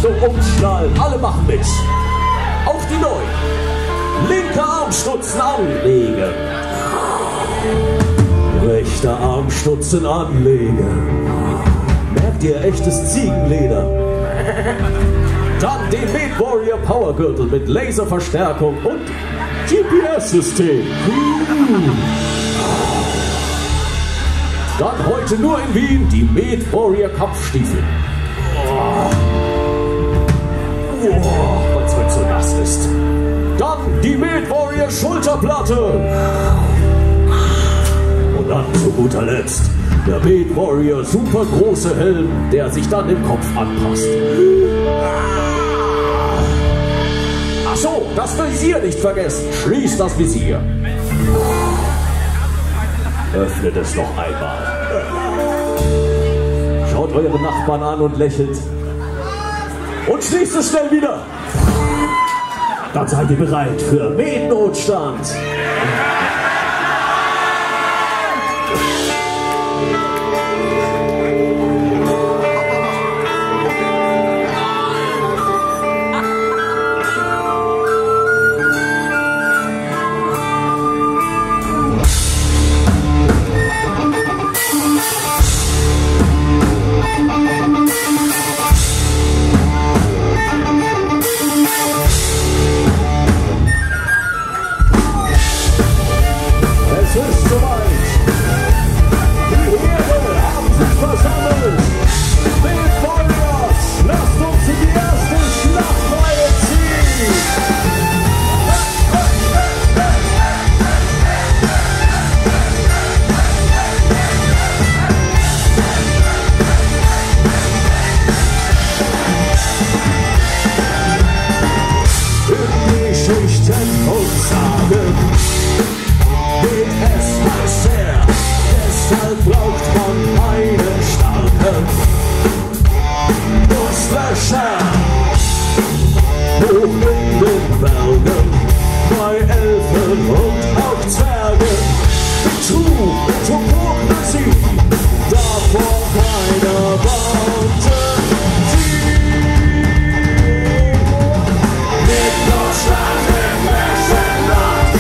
Achtung, umschnallen, alle machen mit. Auch die Neuen. Linker Armstutzen anlegen. Rechter Armstutzen anlegen. Merkt ihr echtes Ziegenleder? Dann den Med Warrior Powergürtel mit Laserverstärkung und GPS-System. Dann heute nur in Wien die Med Warrior Kampfstiefel. Was so nass ist. Dann die Med Warrior Schulterplatte. Und dann zu guter Letzt der Med Warrior super große Helm, der sich dann im Kopf anpasst. Ach so, das Visier nicht vergessen. Schließt das Visier. Öffnet es noch einmal. Schaut eure Nachbarn an und lächelt. Und schließt es schnell wieder. Dann seid ihr bereit für Med-Notstand. Deshalb braucht man einen starken Durstlöscher. Hoch in den Bergen, bei Elfen und auch Zwergen. Betrug und Hypokrisie, davor keiner warnte sie. Mit Deutschland im Märchenland.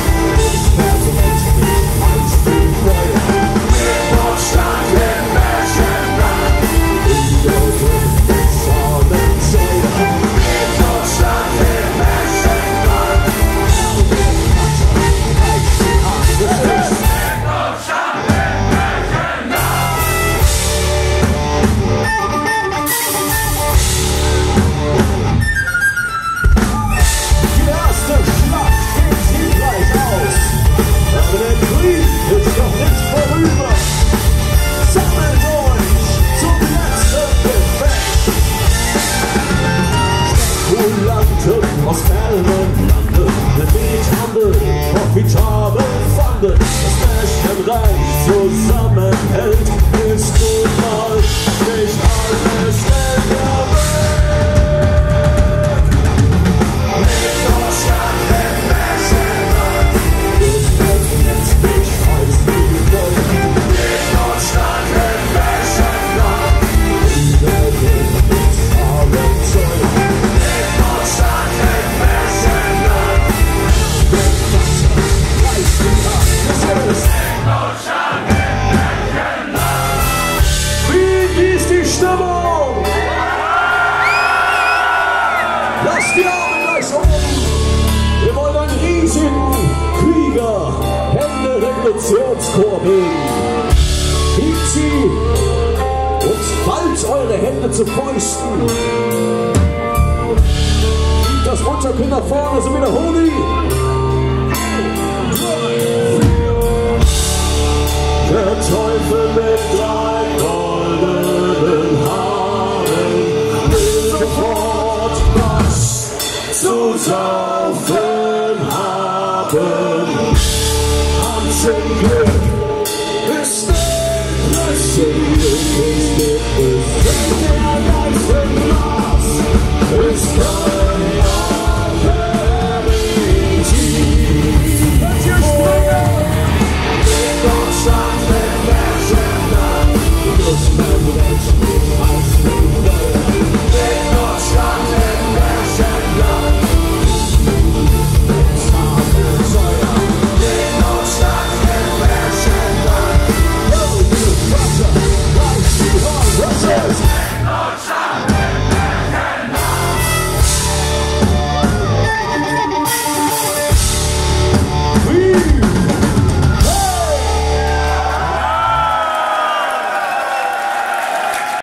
Aus fernen Landen, der Welthandel profitabel fanden. Das Märchenreich zusammenhält, ist nun mal nicht alles Geld der Welt. Mit Deutschland im Märchenland, das öffnet mich als Liebe. Mit Deutschland im Märchenland, wieder mit Abenteuer. Mit Deutschland im Märchenland, mit Wasser, Reich und Kraft des Himmels. Mit Deutschland im Märchenland. Wie ist die Stimmung? Lasst die Arme gleich oben. Wir wollen einen riesigen Krieger, Hände-Revolutionschor bilden. Hebt sie und ballt eure Hände zu Fäusten. Das Unterkind nach vorne, so wie der Holy.